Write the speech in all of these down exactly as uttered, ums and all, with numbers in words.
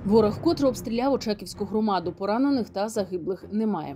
Ворог вкотре обстріляв Очаківську громаду. Поранених та загиблих немає.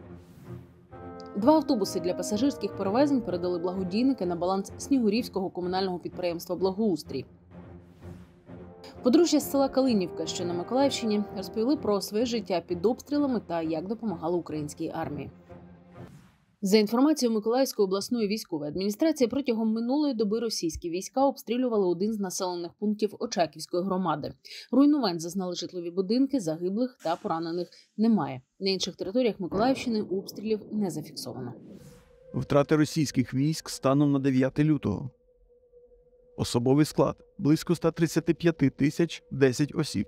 Два автобуси для пасажирських перевезень передали благодійники на баланс Снігурівського комунального підприємства «Благоустрій». Подружжя з села Калинівка, що на Миколаївщині, розповіли про своє життя під обстрілами та як допомагали українській армії. За інформацією Миколаївської обласної військової адміністрації, протягом минулої доби російські війська обстрілювали один з населених пунктів Очаківської громади. Руйнувань зазнали житлові будинки, загиблих та поранених немає. На інших територіях Миколаївщини обстрілів не зафіксовано. Втрати російських військ станом на дев'яте лютого. Особовий склад – близько ста тридцяти п'яти тисяч десять осіб.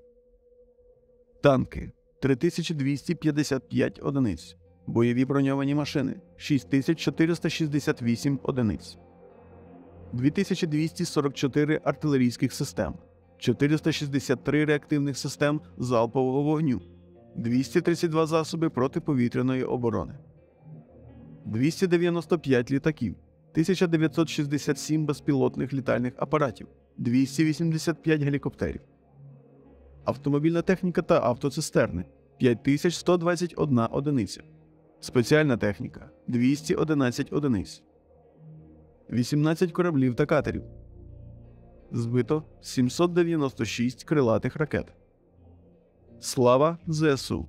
Танки – три тисячі двісті п'ятдесят п'ять одиниць. Бойові броньовані машини – шість тисяч чотириста шістдесят вісім одиниць. дві тисячі двісті сорок чотири артилерійських систем, чотириста шістдесят три реактивних систем залпового вогню, двісті тридцять два засоби протиповітряної оборони, двісті дев'яносто п'ять літаків, тисяча дев'ятсот шістдесят сім безпілотних літальних апаратів, двісті вісімдесят п'ять гелікоптерів. Автомобільна техніка та автоцистерни – п'ять тисяч сто двадцять одна одиниця. Спеціальна техніка – двісті одинадцять одиниць. вісімнадцять кораблів та катерів. Збито сімсот дев'яносто шість крилатих ракет. Слава ЗСУ!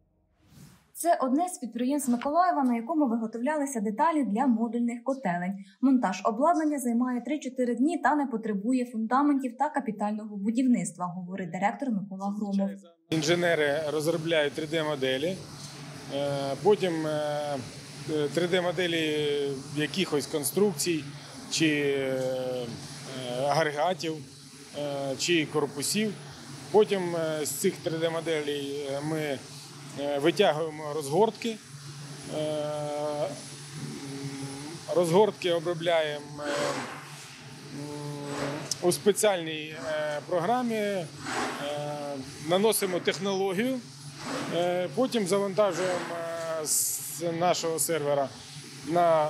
Це одне з підприємств Миколаєва, на якому виготовлялися деталі для модульних котелень. Монтаж обладнання займає три-чотири дні та не потребує фундаментів та капітального будівництва, говорить директор Микола Громов. Інженери розробляють три де-моделі, потім три де-моделі якихось конструкцій, чи агрегатів, чи корпусів. Потім з цих три де-моделей ми витягуємо розгортки, розгортки обробляємо у спеціальній програмі, наносимо технологію, потім завантажуємо з нашого сервера на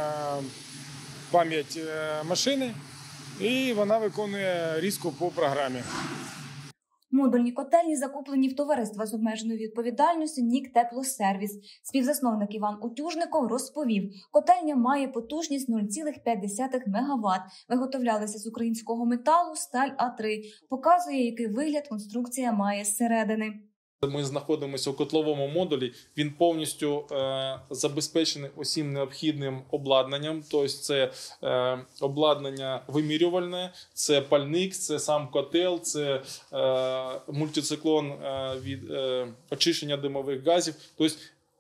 пам'ять машини, і вона виконує різку по програмі. Модульні котельні закуплені в товариства з обмеженою відповідальністю «Нік Теплосервіс». Співзасновник Іван Утюжников розповів, котельня має потужність нуль цілих п'ять десятих мегаватт. Виготовлялися з українського металу «Сталь А три». Показує, який вигляд конструкція має зсередини. Ми знаходимося у котловому модулі, він повністю е, забезпечений усім необхідним обладнанням, тобто це е, обладнання вимірювальне, це пальник, це сам котел, це е, мультициклон е, від е, очищення димових газів. Тобто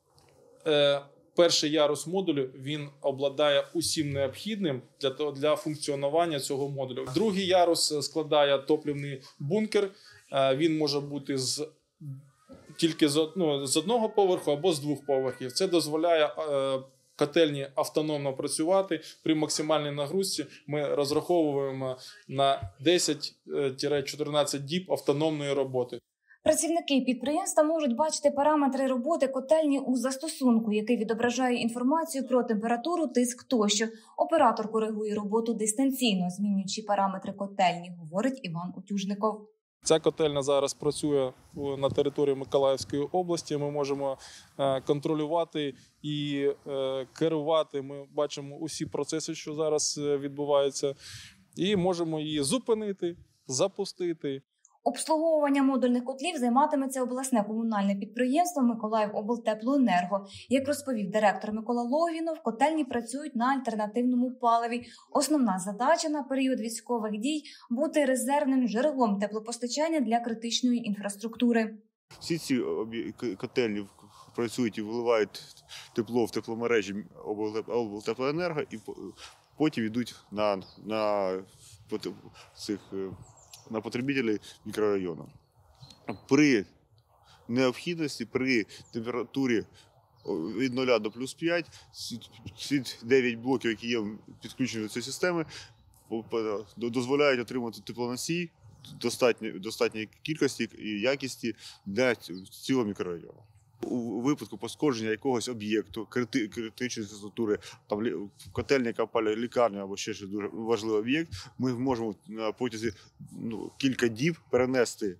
е, перший ярус модулю, він обладнає усім необхідним для, для функціонування цього модулю. Другий ярус складає топливний бункер, е, він може бути з тільки з, ну, з одного поверху або з двох поверхів. Це дозволяє е, котельні автономно працювати. При максимальній нагрузці ми розраховуємо на десять-чотирнадцять діб автономної роботи. Працівники підприємства можуть бачити параметри роботи котельні у застосунку, який відображає інформацію про температуру, тиск тощо. Оператор коригує роботу дистанційно, змінюючи параметри котельні, говорить Іван Утюжников. Ця котельня зараз працює на території Миколаївської області. Ми можемо контролювати і керувати. Ми бачимо усі процеси, що зараз відбуваються, і можемо її зупинити, запустити. Обслуговування модульних котлів займатиметься обласне комунальне підприємство «Миколаївоблтеплоенерго». Як розповів директор Микола Логвінов, котельні працюють на альтернативному паливі. Основна задача на період військових дій – бути резервним джерелом теплопостачання для критичної інфраструктури. Всі ці котельні працюють і виливають тепло в тепломережі облтеплоенерго і потім йдуть на, на цих на потребителей мікрорайону. При необхідності, при температурі від нуля до плюс п'ять, ці дев'ять блоків, які є підключені до цієї системи, дозволяють отримати теплоносій достатньої достатньої кількості і якості для цілого мікрорайону. У випадку пошкодження якогось об'єкту, крити, критичної інфраструктури, там котельня, яка палює лікарню або ще щось дуже важливий об'єкт, ми можемо на протязі ну, кілька діб перенести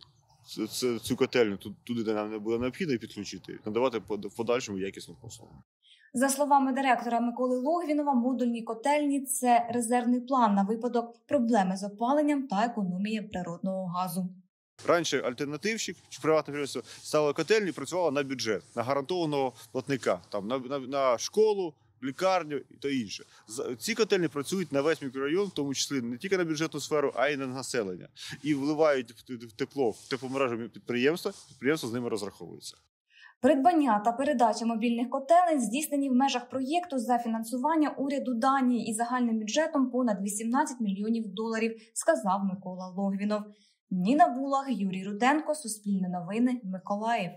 Це, цю котельню туди, де нам не буде необхідно підключити, надавати в подальшому якісну послугу. За словами директора Миколи Логвінова, модульні котельні – це резервний план на випадок проблеми з опаленням та економії природного газу. Раніше альтернативщик чи приватне підприємство ставило котельні і працювало на бюджет, на гарантованого платника, там, на, на, на школу, лікарню та інше. Ці котельні працюють на весь мікрорайон, в тому числі не тільки на бюджетну сферу, а й на населення. І вливають в тепло, в тепломережу підприємства, підприємство з ними розраховується. Придбання та передача мобільних котелень здійснені в межах проєкту за фінансування уряду Данії і загальним бюджетом понад вісімнадцять мільйонів доларів, сказав Микола Логвінов. Ніна Булах, Юрій Руденко, Суспільне новини, Миколаїв.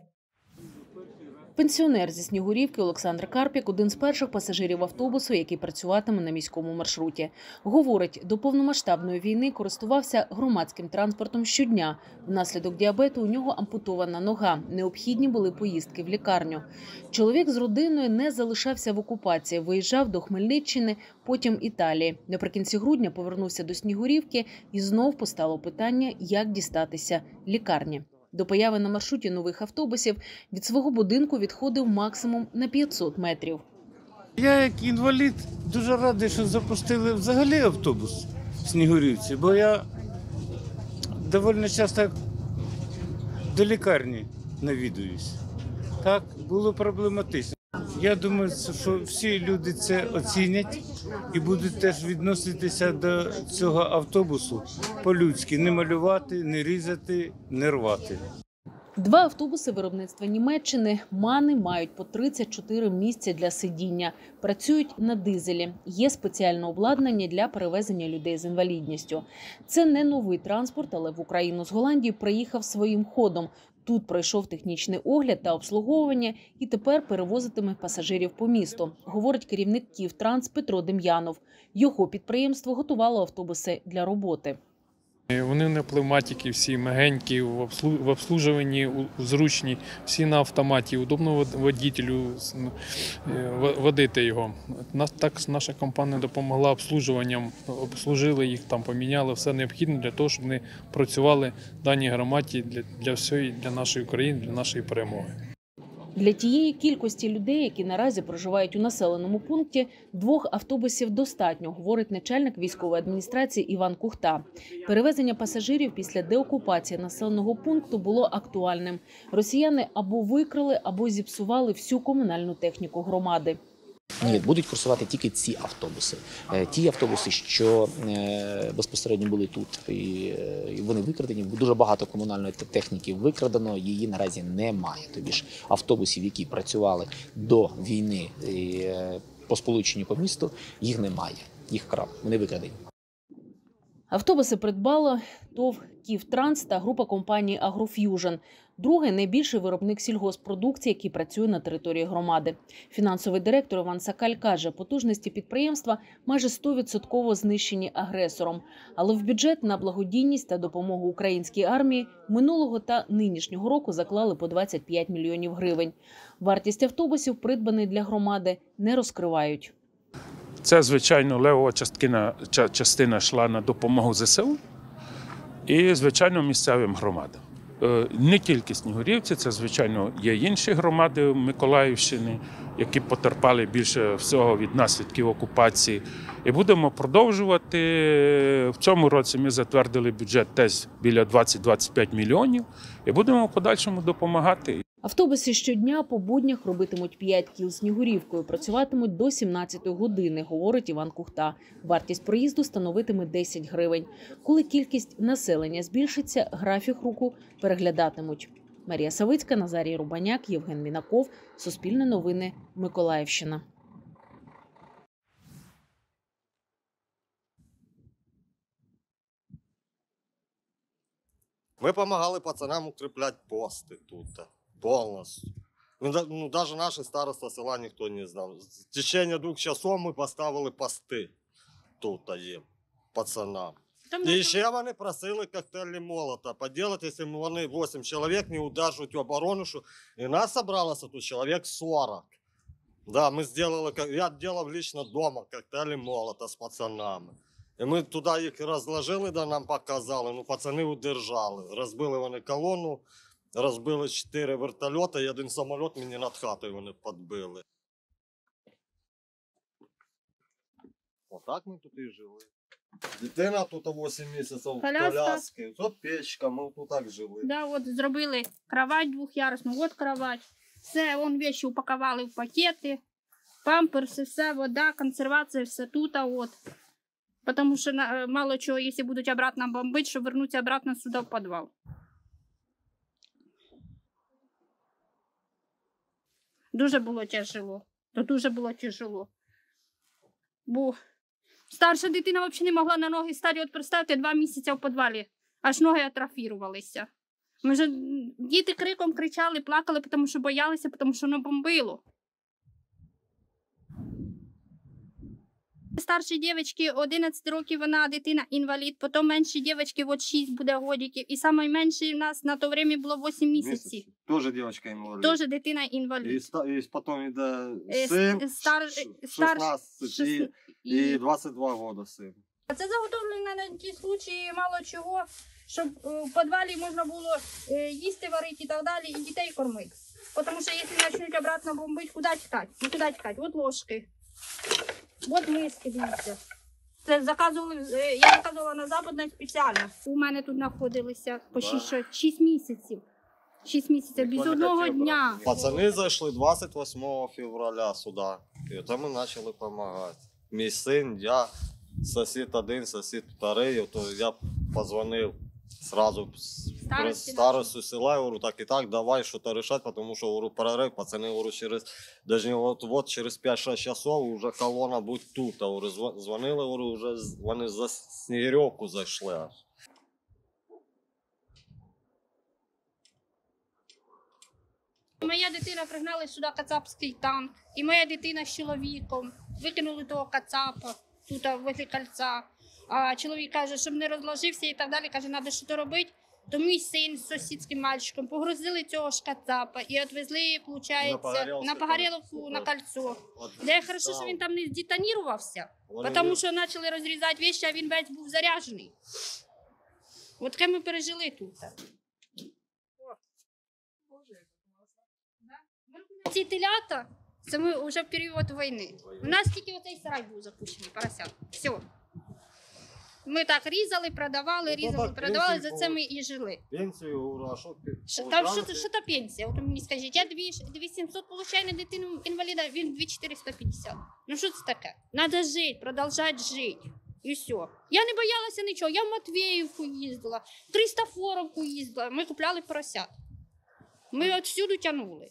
Пенсіонер зі Снігурівки Олександр Карпік – один з перших пасажирів автобусу, який працюватиме на міському маршруті. Говорить, до повномасштабної війни користувався громадським транспортом щодня. Внаслідок діабету у нього ампутована нога. Необхідні були поїздки в лікарню. Чоловік з родиною не залишався в окупації. Виїжджав до Хмельниччини, потім Італії. Наприкінці грудня повернувся до Снігурівки і знов постало питання, як дістатися лікарні. До появи на маршруті нових автобусів від свого будинку відходив максимум на п'ятсот метрів. Я як інвалід дуже радий, що запустили взагалі автобус в Снігурівці, бо я доволі часто до лікарні навідуюсь. Так, було проблематично. Я думаю, що всі люди це оцінять і будуть теж відноситися до цього автобусу по-людськи. Не малювати, не різати, не рвати. Два автобуси виробництва Німеччини «Мани» мають по тридцять чотири місця для сидіння. Працюють на дизелі. Є спеціальне обладнання для перевезення людей з інвалідністю. Це не новий транспорт, але в Україну з Голландії приїхав своїм ходом. Тут пройшов технічний огляд та обслуговування і тепер перевозитиме пасажирів по місту, говорить керівник «Київтранс» Петро Дем'янов. Його підприємство готувало автобуси для роботи. Вони не пневматики, всі м'ягенькі, в обслужуванні зручні, всі на автоматі, удобно водителю водити його. Так наша компанія допомогла обслужуванням, обслужили їх, там поміняли все необхідне для того, щоб вони працювали в даній громаді для, для всієї, для нашої України, для нашої перемоги. Для тієї кількості людей, які наразі проживають у населеному пункті, двох автобусів достатньо, говорить начальник військової адміністрації Іван Кухта. Перевезення пасажирів після деокупації населеного пункту було актуальним. Росіяни або викрали, або зіпсували всю комунальну техніку громади. Ні, будуть курсувати тільки ці автобуси. Ті автобуси, що безпосередньо були тут, і вони викрадені. Дуже багато комунальної техніки викрадено, її наразі немає. Тобі ж автобусів, які працювали до війни по сполученню по місту, їх немає. Їх крав, вони викрадені. Автобуси придбало ТОВ «Київтранс» та група компаній «Агроф'южн». Другий – найбільший виробник сільгосппродукції, який працює на території громади. Фінансовий директор Іван Сакаль каже, потужності підприємства майже сто відсотків знищені агресором. Але в бюджет на благодійність та допомогу українській армії минулого та нинішнього року заклали по двадцять п'ять мільйонів гривень. Вартість автобусів, придбаних для громади, не розкривають. Це, звичайно, левова частина, частина йшла на допомогу ЗСУ і, звичайно, місцевим громадам. Не тільки Снігурівці, це, звичайно, є інші громади Миколаївщини, які потерпали більше всього від наслідків окупації. І будемо продовжувати. В цьому році ми затвердили бюджет десь біля двадцять - двадцять п'ять мільйонів і будемо в подальшому допомагати. Автобуси щодня по буднях робитимуть п'ять кіл Снігурівкою, працюватимуть до сімнадцятої години, говорить Іван Кухта. Вартість проїзду становитиме десять гривень. Коли кількість населення збільшиться, графік руху переглядатимуть. Марія Савицька, Назарій Рубаняк, Євген Мінаков. Суспільне новини, Миколаївщина. Ми допомагали пацанам укріпляти пости тут. Полностью. Ну, даже наши староста села никто не знал. В течение двух часов мы поставили пости тут їм, пацанам. І ще вони просили коктейлі молота поделать, если вони вісім чоловік не удержують оборону, що і нас собралося тут чоловік сорок. Да, мы сделали, я делал лично дома коктейли молота с пацанами. І ми туди їх розложили, де нам показали, ну пацани удержали. Розбили вони колону, розбили чотири вертольоти і один самоліт мені над хатою вони підбили. Отак ми тут і жили. Дитина тут вісім місяців в коляски, тут печка, ми тут так жили. Да, от зробили кровать двох'ярусну, от кровать. Все, вон вещи упакували в пакети, памперси, все, вода, консервація, все тут, а от. Потому що мало чого, якщо будуть обратно бомбити, щоб вернутися обратно сюди в підвал. Дуже було тяжело. То дуже було тяжело. Бо старша дитина взагалі не могла на ноги стати. От представте, два місяці в підвалі. Аж ноги атрофірувалися. Ми вже діти криком кричали, плакали, тому що боялися, тому що воно бомбило. Старшій дівчинці одинадцять років, вона дитина-інвалід, потім меншій дівчинці от шість буде годиків. І найменший у нас на то время було вісім місяців. Тоже дівчинка-інвалід. Тоже дитина-інвалід. І, і потім йде син, Стар, шістнадцять і, і двадцять два роки син. Це заготовлено на ті случаї мало чого, щоб в підвалі можна було їсти, варити і так далі, і дітей кормити. Тому що якщо почнуть обратно бомбити, куди тікати? Ну куди тікати? От ложки. От миски, дивіться. Це заказували, я заказувала на Западне спеціально. У мене тут знаходилися по шість місяців. шість місяців, без одного дня. Пацани зайшли двадцять восьмого февраля сюди. І там ми почали допомагати. Мій син, я, сусід один, сусід вторий, то я подзвонив сразу старосту села, говорю, так і так, давай щось рішати, тому що, говорю, перерив, пацани, говорю, через, даже от, от через п'ять-шість часов вже колона будь тут, говорю, дзвонили, говорю, вже вони за Снігирьовку зайшли аж. Моя дитина пригнали сюди кацапський танк, і моя дитина з чоловіком викинули того кацапа тут возле кольця. А чоловік каже, щоб не розложився і так далі, каже, треба щось робити. То мій син з сусідським мальчиком погрузили цього ж кацапа і відвезли, виходить, на Погорєловку, на кольцо. Де хорошо, що він там не здетонірувався, тому що почали розрізати речі, а він весь був заряджений. От таке ми пережили тут. Ці телята, це ми вже в період війни. У нас тільки оцей сарай був запущений, поросят. Все. Ми так різали, продавали, різали, продавали, за це ми і жили. Пенсію, ура, що ти? Там що та пенсія? От мені скажіть, я дві сімсот получаю на дитину інваліда, він дві чотириста п'ятдесят. Ну що це таке? Надо жити, продовжувати жити. І все. Я не боялася нічого, я в Матвіївку їздила, в Христофоровку їздила, ми купляли поросят. Ми отсюди тягнули.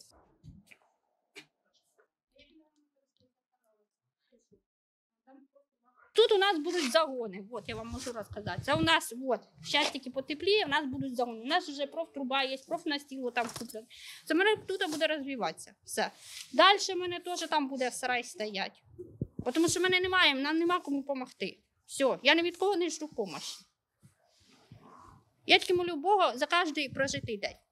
Тут у нас будуть загони, от я вам можу розказати. Це у нас, от, зараз тільки потепліє, у нас будуть загони. У нас вже профтруба є, профнастіл там куплено. Це мене тут буде розвиватися, все. Далі в мене теж там буде сарай стояти. Тому що в мене немає, нам нема кому допомогти. Все, я ні від кого не жду допомоги. Я тільки молю Бога за кожний прожитий день.